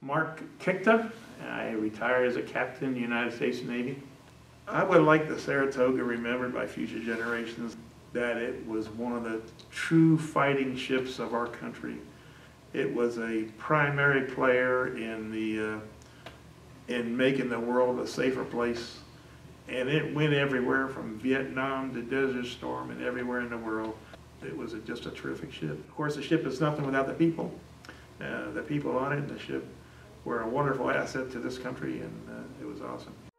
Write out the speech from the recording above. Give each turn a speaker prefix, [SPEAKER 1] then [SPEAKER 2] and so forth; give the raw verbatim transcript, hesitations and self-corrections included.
[SPEAKER 1] Mark Kikta. I retired as a captain in the United States Navy. I would like the Saratoga remembered by future generations that it was one of the true fighting ships of our country. It was a primary player in the uh, in making the world a safer place, and it went everywhere from Vietnam to Desert Storm and everywhere in the world. It was a, just a terrific ship. Of course, the ship is nothing without the people. Uh, the people on it and the ship were a wonderful asset to this country, and uh, it was awesome.